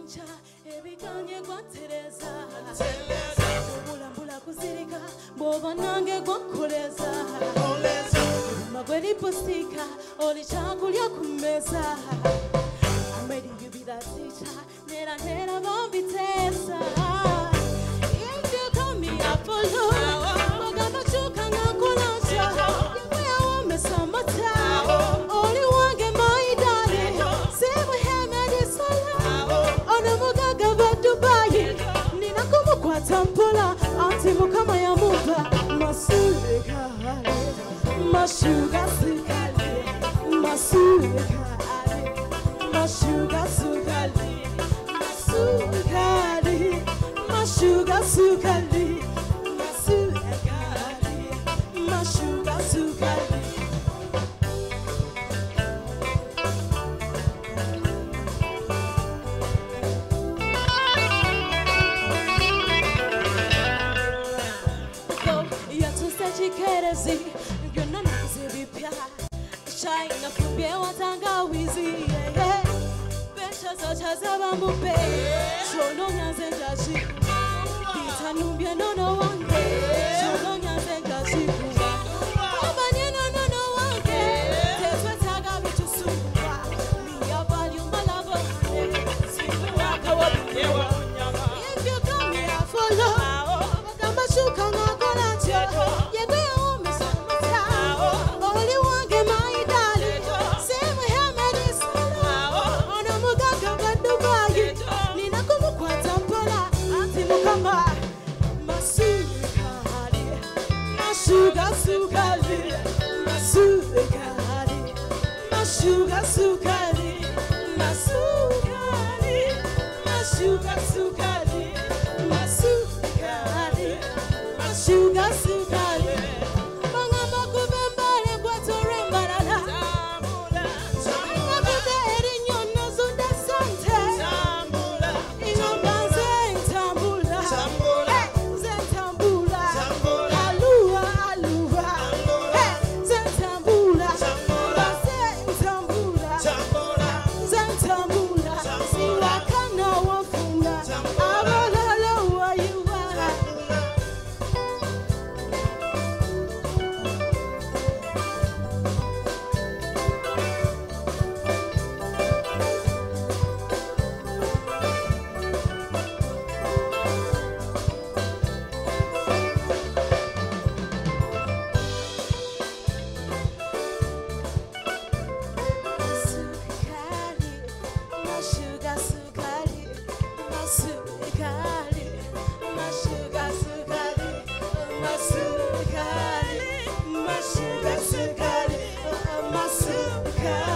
Cha ebikanye kwa Teresa Mbula kuzirika Boba nange kwa koleza Magweni postika Oli changu liya kumeza I'm ready to be that teacher Nera bombi tesa If you call me I follow Magamba chuka nga kulacha Yewe ya wame samata Oli wange maidari Semu heme di sala Ona mugaga va Dubai Nina kumu kwa tampola Anti mukama ya muba Masurikale Mashuga sukale Masurikale Mashuga sukale Masukale Mashuga sukale Masukale Mashuga sukale Chikerezi, yona nazibipya China fubye watanga wizi Besha zocha zaba mupe Shono nyanze jaji Bita numbye nono wange Shono nyanze jaji Abanye nono wange Tetwe taga bitu suwa Miya value malabo hane Siku waka wabukewa If you come here I follow Magamba shuka ngakona cho Sugar, sukali, masukali, masuga, sukali, masukali, masuga, sukali, masukali, masuga, sukali. Mangamba kubembale kwa torembarana. Tambula, tambula. Mangamba erinyo nozuda sante. Tambula, tambula. Tambula, tambula. Tambula, tambula. Masukali,